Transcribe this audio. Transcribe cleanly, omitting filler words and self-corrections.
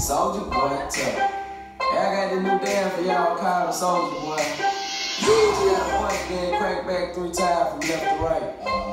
Soldier boy, tell me. Hey, I got this new dance for y'all called the Soldier boy. Usually I punch, then crank back 3 times from left to right.